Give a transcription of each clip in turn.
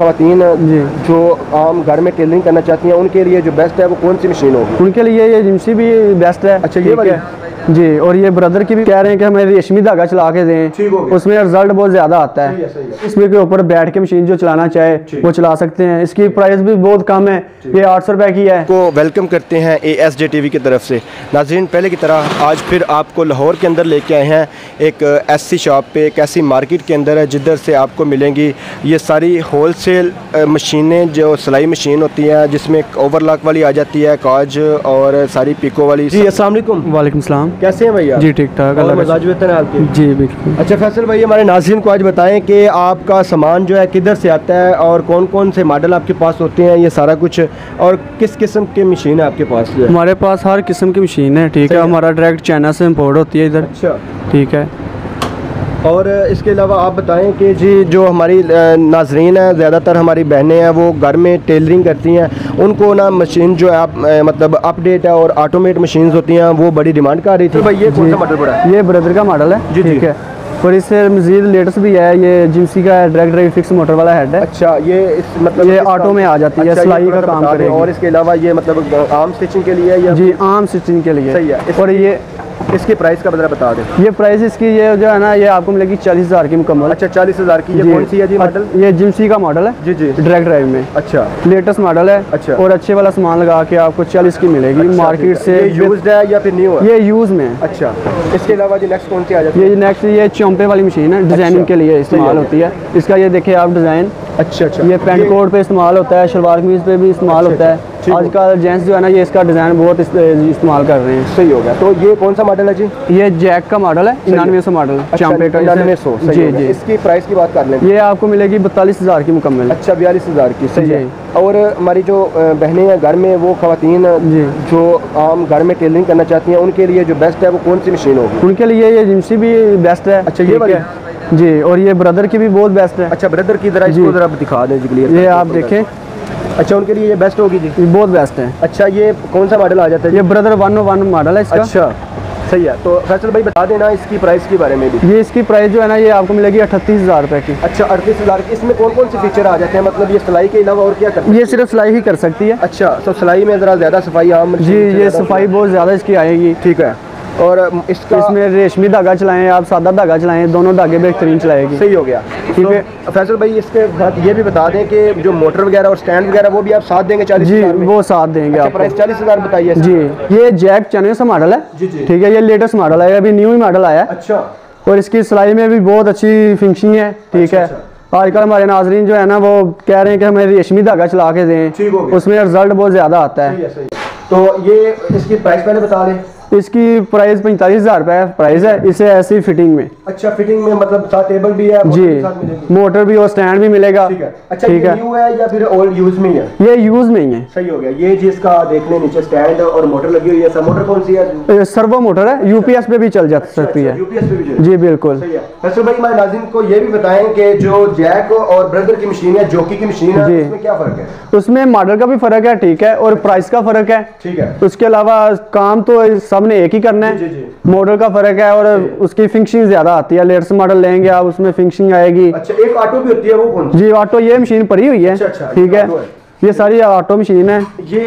ख़वातीन जो आम घर में टेलरिंग करना चाहती हैं उनके लिए जो बेस्ट है वो कौन सी मशीन होगी? उनके लिए ये जिम्सी भी बेस्ट है। अच्छा, ये वाली जी। और ये ब्रदर की भी कह रहे हैं कि हमें रेशमी धागा चला के दें, उसमें रिजल्ट बहुत ज़्यादा आता है। इसमें के ऊपर बैठ के मशीन जो चलाना चाहे वो चला सकते हैं। इसकी प्राइस भी बहुत कम है, ये 800 रुपये की है। को वेलकम करते हैं ASJ TV की तरफ से। नाज़रीन, पहले की तरह आज फिर आपको लाहौर के अंदर लेके आए हैं एक ऐसी शॉप पे, एक ऐसी मार्केट के अंदर है जिधर से आपको मिलेंगी ये सारी होलसेल मशीनें, जो सिलाई मशीन होती हैं जिसमें ओवरलॉक वाली आ जाती है, काज और सारी पिको वाली। जी अस्सलाम वालेकुम। वालेकुम सलाम। कैसे हैं भैया? जी ठीक ठाक। मजाज बेहतर है आपके? जी बिल्कुल। अच्छा फैसल भाई, हमारे नाज़रीन को आज बताएं कि आपका सामान जो है किधर से आता है और कौन कौन से मॉडल आपके पास होते हैं, ये सारा कुछ, और किस किस्म की मशीन है आपके पास? जो है हमारे पास हर किस्म की मशीन है, ठीक है। हमारा डायरेक्ट चाइना से इम्पोर्ट होती है इधर। अच्छा, ठीक है। और इसके अलावा आप बताएं कि जी जो हमारी नाज़रीन है, ज़्यादातर हमारी बहनें हैं वो घर में टेलरिंग करती हैं, उनको ना मशीन जो है आप मतलब अपडेट है और ऑटोमेट मशीन्स होती हैं वो बड़ी डिमांड कर रही थी। तो भाई ये कौन सा मॉडल पड़ा है? ये ब्रदर का मॉडल है। जी ठीक है। और इससे मजीद लेटेस्ट भी है, ये जिम्सी का डायरेक्ट ड्राइव फिक्स मोटर वाला हेड है। अच्छा, ये मतलब ये ऑटो में आ जाती है, सिलाई का काम करेगी। और इसके अलावा ये मतलब आर्म स्टिचिंग के लिए या? जी आर्म स्टिचिंग के लिए। सही है। और ये इसकी प्राइस का बता बता दें। ये प्राइस इसकी ये जो है ना, ये आपको मिलेगी 40,000 की मुकम्मल। अच्छा, 40,000 की। ये कौन सी है जी मॉडल? ये जिम्सी का मॉडल है। जी जी, डायरेक्ट ड्राइव में। अच्छा, लेटेस्ट मॉडल है। अच्छा। और अच्छे वाला सामान लगा के आपको 40 की मिलेगी। अच्छा, मार्केट से। ये यूज्ड है या फिर न्यू है? ये यूज़ में है। अच्छा, इसके अलावा जी नेक्स्ट कौन सी आ जाती है? ये नेक्स्ट ये चौंपे वाली मशीन है, डिजाइनिंग के लिए इस्तेमाल होती है। इसका ये देखिए आप डिज़ाइन। अच्छा अच्छा, ये पेंट कोट पे इस्तेमाल होता है, शलवार कमीज पे भी इस्तेमाल होता है। आजकल जेंट्स जो है ना, ये इसका डिज़ाइन बहुत इस्तेमाल कर रहे हैं। सही हो गया। तो ये कौन सा मॉडल है जी? ये जैक का मॉडल है, 9900 मॉडल है। चौंपे का 9900। जी जी। इसकी प्राइस की बात कर लें। ये आपको मिलेगी 42,000 की मुकम्मल। अच्छा, 42,000 की। सही है। और हमारी जो बहनें हैं घर में, वो ख़वातीन जो आम घर में टेलरिंग करना चाहती हैं उनके लिए जो बेस्ट है वो कौन सी मशीन होगी? उनके लिए ये जिम्सी भी बेस्ट है। अच्छा, ये वाली जी। और ये ब्रदर की भी बहुत बेस्ट है। अच्छा, ब्रदर की तरह इसको ज़रा दिखा दें जी क्लियर। ये आप देखें। अच्छा, उनके लिए ये बेस्ट होगी जी? बहुत बेस्ट है। अच्छा, ये कौन सा मॉडल आ जाता है? ये ब्रदर 101 मॉडल है इसका। अच्छा, सही है। तो फैसल भाई बता देना इसकी प्राइस के बारे में भी। ये इसकी प्राइस जो है ना, ये आपको मिलेगी 38,000 रुपये की। अच्छा, 38,000 की। इसमें कौन कौन से फीचर आ जाते हैं? मतलब ये सिलाई के अलावा और क्या करते हैं? ये सिर्फ सिलाई ही कर सकती है। अच्छा, तो सिलाई में ज़रा ज़्यादा सफाई आम? जी, ये सफाई बहुत ज़्यादा इसकी आएगी। ठीक है। और इसमें रेशमी धागा चलाएं, आप सादा धागा चलाएं, दोनों धागे बेहतरीन चलाएगी। सही हो गया। ठीक है। फैसल भाई, इसके साथ ये भी बता दें कि जो मोटर वगैरह और स्टैंड वगैरह वो भी आप साथ देंगे 40,000 में? वो साथ देंगे। अच्छा, प्राइस 40,000 बताइए जी। ये जैक 9400 मॉडल है। जी जी। ठीक है, ये लेटेस्ट मॉडल है, अभी न्यू ही मॉडल आया है। अच्छा। और इसकी सिलाई में भी बहुत अच्छी फिनिशिंग है। ठीक है। आजकल हमारे नाजरीन जो है ना, वो कह रहे हैं कि हमें रेशमी धागा चला के दें, उसमें रिजल्ट बहुत ज़्यादा आता है। तो ये इसकी प्राइस पहले बता दें। इसकी प्राइस 45,000 रुपये प्राइस है। इसे ऐसी फिटिंग में। अच्छा, फिटिंग में मतलब साथ टेबल भी है? जी, मोटर भी और स्टैंड भी मिलेगा। ठीक है। अच्छा, ठीक है। न्यू है या फिर ओल्ड यूज में ही है? ये यूज में ही है। सही हो गया। ये जिसका देख लें नीचे स्टैंड और मोटर लगी हुई है। सब मोटर कौन सी है? सर्वो मोटर है, UPS पे भी चल जा सकती है। UPS पे भी चल? जी बिल्कुल। सही है। फैसल भाई, हमारे नाज़रीन को ये भी बताएं कि जो जैक और ब्रदर की मशीन है, जॉकी की मशीन है, उसमें क्या फ़र्क है? उसमें मॉडल का भी फ़र्क है, ठीक है, और प्राइस का फ़र्क है। ठीक है। उसके अलावा काम तो सब ने एक ही करना है। मॉडल का फर्क है और उसकी फिनिशिंग ज्यादा आती है। लेटेस्ट मॉडल लेंगे आप, उसमें फिनिशिंग आएगी। अच्छा, एक ऑटो भी होती है, वो कौन सी? जी, ऑटो ये मशीन पड़ी हुई है। अच्छा, ठीक है। ये सारी ऑटो मशीन है।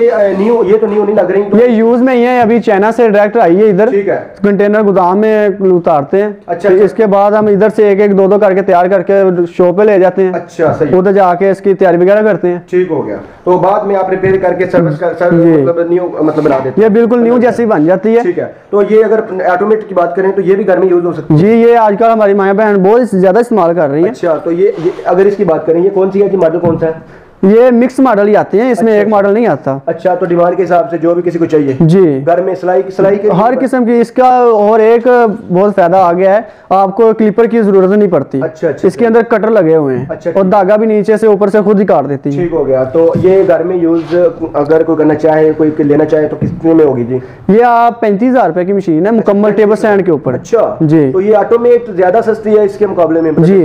ये तो न्यू नहीं लग रही। तो ये यूज में ही है, अभी चाइना से डायरेक्ट आई है इधर। ठीक है। कंटेनर गोदाम में उतारते हैं। अच्छा, इसके बाद हम इधर से एक एक दो दो करके तैयार करके शॉप पे ले जाते हैं। अच्छा, सही। उधर जाके इसकी तैयारी वगैरह करते हैं। ठीक हो गया। तो बाद में आप रिपेयर करके सर्विस मतलब न्यू मतलब बना देते हैं? ये बिल्कुल न्यू जैसी बन जाती है। ठीक है। तो ये अगर ऑटोमेटिक की बात करें तो ये भी घर में यूज हो सकती है? जी, ये आजकल हमारी माँ बहन बहुत ज्यादा इस्तेमाल कर रही है। अच्छा, तो ये अगर इसकी बात करें, ये कौन सी है जी? मॉडल कौन सा है? ये मिक्स मॉडल ही आते हैं, इसमें एक मॉडल नहीं आता। अच्छा, तो डिमांड के हिसाब से जो भी किसी को चाहिए जी घर में सिलाई के हर किस्म की। इसका और एक बहुत फायदा आ गया है, आपको क्लिपर की जरूरत नहीं पड़ती। अच्छा, इसके अंदर कटर लगे हुए हैं। अच्छा, और धागा भी नीचे से ऊपर से खुद ही काट देती है। ठीक हो गया। तो ये घर में यूज अगर कोई करना चाहे, कोई लेना चाहे तो कितने में होगी जी? ये आप 35,000 रुपए की मशीन है, मुकम्मल टेबल स्टैंड के ऊपर। अच्छा जी। तो ये ऑटो में ज्यादा सस्ती है इसके मुकाबले में? जी,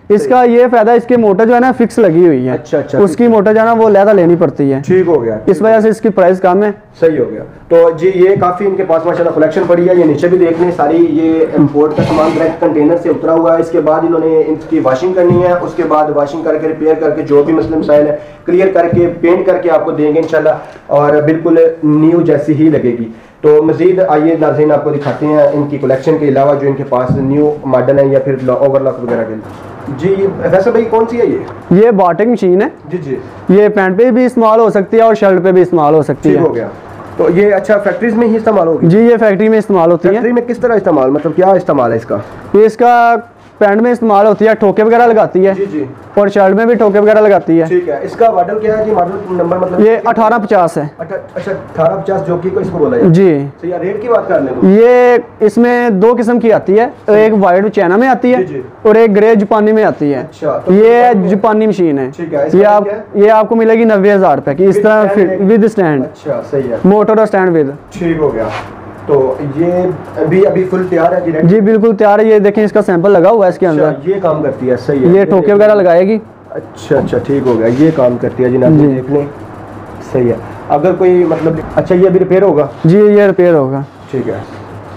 इसका ये फायदा, इसकी मोटर जो है ना फिक्स लगी हुई है। अच्छा, उसकी मोटर जो है ना वो लहदा लेनी पड़ती है। ठीक हो गया, इस वजह से इसकी प्राइस कम है। सही हो गया। तो जी ये काफ़ी इनके पास माशाल्लाह कलेक्शन पड़ी है। ये नीचे भी देख लें, सारी ये इंपोर्ट का सामान डायरेक्ट कंटेनर से उतरा हुआ है। इसके बाद इन्होंने इसकी वाशिंग करनी है, उसके बाद वाशिंग करके रिपेयर करके जो भी मसले मसाइल है क्लियर करके पेंट करके आपको देंगे इंशाल्लाह, और बिल्कुल न्यू जैसी ही लगेगी। तो मज़ीद आइए नाज़रीन आपको दिखाते हैं इनकी कलेक्शन के अलावा जो इनके पास न्यू मॉडल है या फिर ओवरलॉक वगैरह के। जी वैसे भाई कौन सी है ये बाटिक मशीन है जी। ये पैंट पे भी इस्तेमाल हो सकती है और शर्ट पे भी इस्तेमाल हो सकती है। हो गया। तो ये अच्छा फैक्ट्रीज में ही इस्तेमाल होगी जी? ये फैक्ट्री में इस्तेमाल होती है। फैक्ट्री में किस तरह इस्तेमाल, मतलब क्या इस्तेमाल है इसका? ये इसका पैंट में इस्तेमाल होती है, ठोके वगैरह लगाती है जी। और शर्ट में भी ठोके वगैरह लगाती है। ठीक है। इसका मॉडल क्या है जी? मॉडल नंबर मतलब ये 1850 है। अच्छा 1850 जो कि इसको बोला जाए जी। तो यार रेट की बात कर लें, ये इसमें दो किस्म की आती है, एक वाइट चाइना में आती है और एक ग्रे जापानी में आती है। अच्छा, तो ये जापानी मशीन है। ये आपको मिलेगी 90,000 रुपए की, इस तरह विद स्टैंड। अच्छा सही है, मोटर और स्टैंड विद। ठीक हो गया। तो ये अभी फुल तैयार है जी? बिल्कुल तैयार है। ये देखें इसका सैंपल लगा हुआ है इसके अंदर। ये काम करती है, सही है। ये ठोके वगैरह लगाएगी। अच्छा ठीक हो गया, ये काम करती है जनाब, देख लें। सही है। अगर कोई मतलब अच्छा ये अभी रिपेयर होगा जी? ये रिपेयर होगा। ठीक है,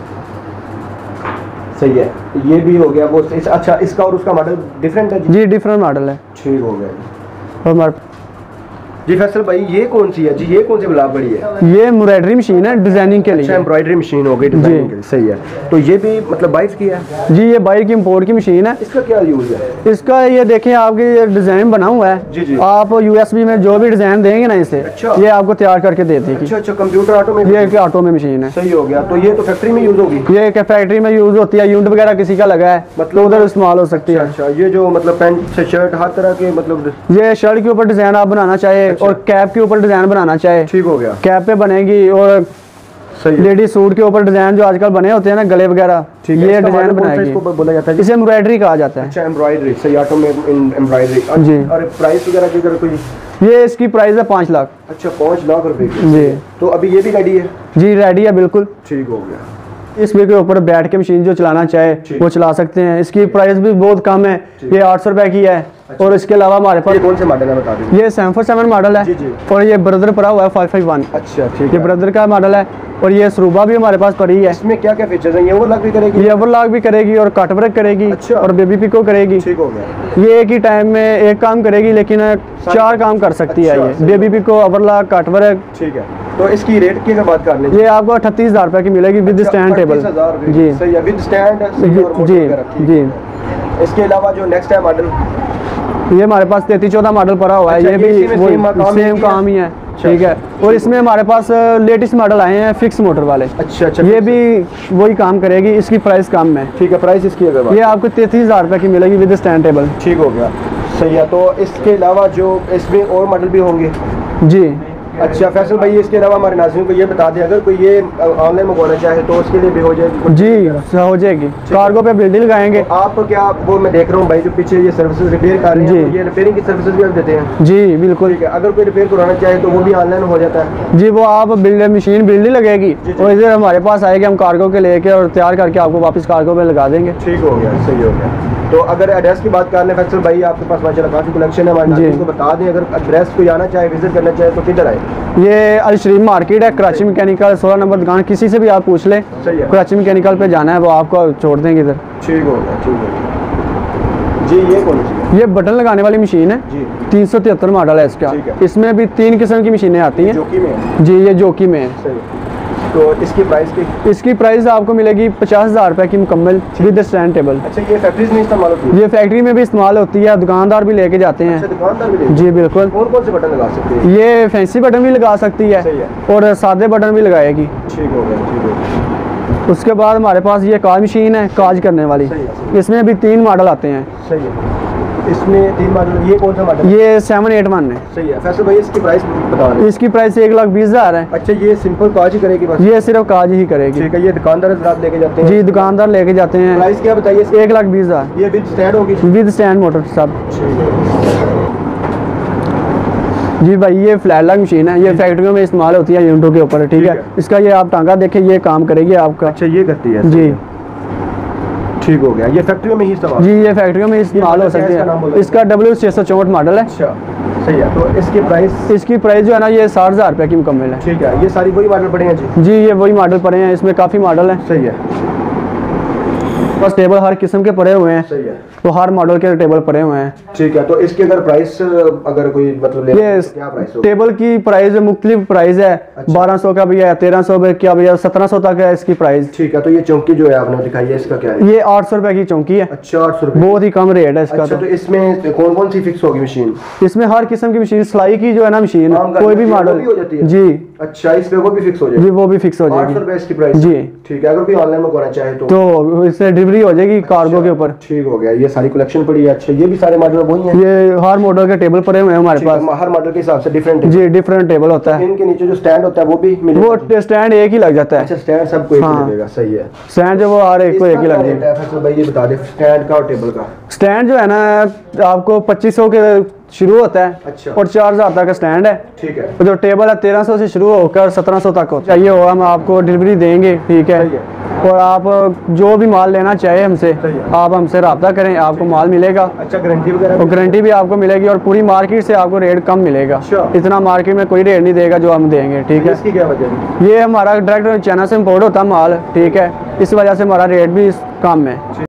सही है। ये भी हो गया वो अच्छा इसका और उसका मॉडल डिफरेंट है जी? डिफरेंट मॉडल है। ठीक हो गया। और जी फैसल भाई ये कौन सी है जी? ये कौन सी ब्लॉक बड़ी है? ये एम्ब्रॉयडरी मशीन है डिजाइनिंग के लिए। अच्छा एम्ब्रॉयडरी मशीन हो गई डिजाइनिंग के लिए, सही है। तो ये भी मतलब बाइक की है जी? ये बाइक की इंपोर्ट की मशीन है। इसका क्या यूज है? इसका ये देखें आपके ये डिजाइन बना हुआ है जी। आप यूएसबी में जो भी डिजाइन देंगे ना इसे, ये आपको तैयार करके देती है। अच्छा कंप्यूटर ऑटो में? ये ऑटो में मशीन है। सही हो गया। तो ये तो फैक्ट्री में यूज होगी? ये फैक्ट्री में यूज होती है। यूनिट वगैरह किसी का लगा है मतलब उधर इस्तेमाल हो सकती है। अच्छा ये जो मतलब पैंट शर्ट हर तरह के मतलब ये शर्ट के ऊपर डिजाइन आप बनाना चाहे और कैप के ऊपर डिजाइन बनाना चाहे, ठीक हो गया। कैप पे बनेगी और लेडी सूट के ऊपर डिजाइन जो आजकल बने होते हैं ना गले वगैरह, ये डिजाइन बनाएगी। इसको बोला जाता है इसे एम्ब्रॉयडरी कहा जाता है। अच्छा एम्ब्रॉयडरी, सही ऑटो में एम्ब्रॉयडरी जी। और प्राइस वगैरह की अगर कोई? ये इसकी प्राइस है 5 लाख। अच्छा 5 लाख रुपए की जी। तो अभी ये भी रेडी है जी? रेडी है बिल्कुल। ठीक हो गया। इसमें के ऊपर बैठ के मशीन जो चलाना चाहे वो चला सकते हैं। इसकी प्राइस भी बहुत कम है, ये 800 रुपए की है। अच्छा। और इसके अलावा हमारे पास कौन से मॉडल है बता दीजिए? ये 747 मॉडल है जी। और ये ब्रदर पड़ा हुआ है 551। अच्छा ठीक है, ये ब्रदर का मॉडल है। और ये सरूबा भी हमारे पास पड़ी है। इसमें क्या क्या फीचर्स हैं? ये ओवरलॉक भी करेगी? ये ओवरलॉक भी करेगी और कट वर्क करेगी। अच्छा। और बेबी पिको करेगी। ठीक हो गया। ये एक ही टाइम में एक काम करेगी लेकिन 4 काम कर सकती है। ये baby picot, overlock, cut work. ठीक है। तो इसकी रेट की अगर बात कर लें, ये आपको 38,000 रुपए की मिलेगी विद स्टैंड टेबल जी। सही है, विद स्टैंड जी। इसके अलावा जो नेक्स्ट है मॉडल, ये हमारे पास 3314 मॉडल पड़ा हुआ है। ये भी सेम काम ही है। ठीक है। और इसमें हमारे पास लेटेस्ट मॉडल आए हैं फिक्स मोटर वाले। अच्छा ये भी वही काम करेगी। इसकी प्राइस कम है। ठीक है। प्राइस इसकी अगर ये आपको 33,000 रुपए की मिलेगी विद स्टैंड टेबल। ठीक हो गया, सही है। तो इसके अलावा जो इसमें और मॉडल भी होंगे जी? अच्छा फैसल भाई इसके अलावा हमारे नाज़रीन को ये बता दें अगर कोई ये ऑनलाइन मंगवाना चाहे तो उसके लिए भी हो जाएगी? जी हो जाएगी। कार्गो पे बिल लगाएंगे आप। क्या वो मैं देख रहा हूँ भाई जो पीछे ये सर्विसेज रिपेयर कर रहे हैं, ये रिपेयरिंग की सर्विसेज भी आप देते हैं? जी बिल्कुल। ठीक है। अगर कोई रिपेयर करवाना चाहे तो वो भी ऑनलाइन हो जाता है जी? वो आप मशीन बिल्ड लगेगी और इधर हमारे पास आएगी, हम कार्गो के लेके और तैयार करके आपको वापस कार्गो पे लगा देंगे। ठीक हो गया, सही हो गया। तो अगर एड्रेस की बात कर लें फैसल भाई आपके पास माशाल्लाह काफ़ी कलेक्शन है हमारे नाज़रीन को बता दें। अगर एड्रेस कोई आना चाहे विजिट करना चाहे तो किधर आए? ये अल शरीफ मार्केट है, कराची मैकेनिकल 16 नंबर दुकान। किसी से भी आप पूछ लें, कराची मैकेनिकल पे जाना है वो आपको छोड़ देंगे इधर। ठीक हो गया, ठीक हो गया जी। ये कौन सी? ये बटन लगाने वाली मशीन है जी। 373 मॉडल है इसका। इसमें भी 3 किस्म की मशीनें आती हैं। जोकी में जी? ये जोकी में है। तो इसकी प्राइस की? इसकी प्राइस आपको मिलेगी 50,000 रुपए की मुकम्मल विद स्टैंड टेबल। अच्छा ये फैक्ट्रीज में इस्तेमाल होती है? ये फैक्ट्री में भी इस्तेमाल होती है, दुकानदार भी लेके जाते हैं। अच्छा दुकानदार भी जी बिल्कुल। कौन कौन से बटन लगा सकते हैं? ये फैंसी बटन भी लगा सकती है और सादे बटन भी लगाएगी। ठीक हो गया, ठीक हो गया। उसके बाद हमारे पास ये काज मशीन है, काज करने वाली। इसमें भी 3 मॉडल आते हैं। सही है। इसमें 3 मॉडल। ये कौन सा मॉडल? ये 781 है। सही है। फैसल भाई इसकी प्राइस बता रहे हैं? इसकी प्राइस 1,20,000 है। अच्छा ये सिंपल काज ही करेगी बस? ये सिर्फ काज ही करेगी। ठीक है। ये दुकानदार लेके जाते हैं? जी दुकानदार लेके जाते हैं। प्राइस क्या बताइए? 1,20,000। ये विद स्टैंड होगी? विद स्टैंड मोटर सब। जी भाई ये फ्लैट लॉक मशीन है, ये फैक्ट्रियों में इस्तेमाल होती है यूनिटों के ऊपर। ठीक है। इसका ये आप टांगा देखें, ये काम करेगी आपका। अच्छा ये करती है? जी ठीक हो गया। ये फैक्ट्रियों में ही इस्तेमाल? जी ये फैक्ट्रियों में इस्तेमाल हो सकती है। इसका W664 मॉडल है। अच्छा सही है। तो इसकी प्राइस? इसकी प्राइस जो है ना ये 60,000 रुपये की मुकम्मल है। ठीक है। ये सारी वही मॉडल पड़े हैं जी? जी ये वही मॉडल पड़े हैं, इसमें काफ़ी मॉडल हैं। सही है। बस टेबल हर किस्म के पड़े हुए हैं। सही है। तो हर मॉडल के टेबल पड़े हुए हैं। ठीक है। तो इसके अगर प्राइस अगर कोई मतलब ले ये तो क्या प्राइस होगा? टेबल की प्राइस मुख्तलिफ प्राइस है। अच्छा। 1200 का भी है, 1300 का भी है, 1700 तक है इसकी प्राइस। ठीक है। तो ये चौकी जो है आपने दिखाई है इसका क्या है? ये 800 रुपए की चौकी है। अच्छा 800 रुपये। बहुत ही कम रेट है इसका। अच्छा, तो इसमें कौन कौन सी फिक्स होगी मशीन? इसमें हर किस्म की मशीन, सिलाई की जो है ना मशीन, कोई भी मॉडल हो जाती है? जी। अच्छा इसमें वो भी फिक्स हो जी जाएगी? वो भी फिक्स हो 800 जाएगी रुपये इसकी प्राइस? जी। ठीक है। अगर कोई ऑनलाइन मंगवाना चाहे तो इससे डिलीवरी हो जाएगी कार्गो के ऊपर। ठीक हो गया। ये सारी कलेक्शन पड़ी है। अच्छा ये भी सारे मॉडल वही हैं? ये हर मॉडल के टेबल पड़े हुए हैं हमारे पास। हर मॉडल के हिसाब से डिफरेंट? जी डिफरेंट टेबल होता है। इनके नीचे जो स्टैंड होता है वो भी मिलेगा? वो स्टैंड एक ही लग जाता है। अच्छा स्टैंड सबको एक ही लगेगा। सही है। स्टैंड जो वो हर एक को एक ही लग जाएगा। फैसल भाई ये बता दे स्टैंड का और टेबल का। स्टैंड जो है ना आपको 2500 के शुरू होता है। अच्छा। और 4000 तक का स्टैंड है। ठीक है। और जो टेबल है 1300 से शुरू होकर 1700 तक होता है। चाहिए हो हम आपको डिलीवरी देंगे। ठीक है। और आप जो भी माल लेना चाहे हमसे आप हमसे रब्ता करें, आपको माल मिलेगा। अच्छा गारंटी वगैरह? और गारंटी भी आपको मिलेगी और पूरी मार्केट से आपको रेट कम मिलेगा। अच्छा। इतना मार्केट में कोई रेट नहीं देगा जो हम देंगे। ठीक है। इसकी क्या वजह है? ये हमारा डायरेक्ट चाइना से इम्पोर्ट होता है माल। ठीक है। इस वजह से हमारा रेट भी कम है।